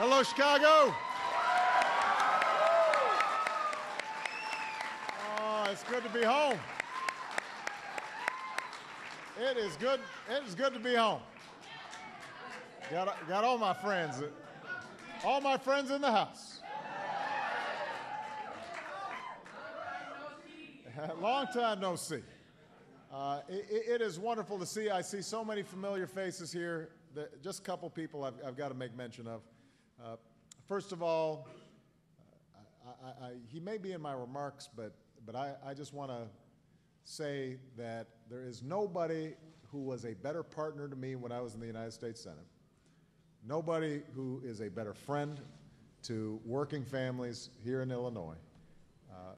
Hello, Chicago. Oh, it's good to be home. It is good. It is good to be home. Got all my friends in the house. Long time no see. It is wonderful to see. I see so many familiar faces here. Just a couple people I've got to make mention of. First of all, he may be in my remarks, but I just want to say that there is nobody who was a better partner to me when I was in the United States Senate. Nobody who is a better friend to working families here in Illinois.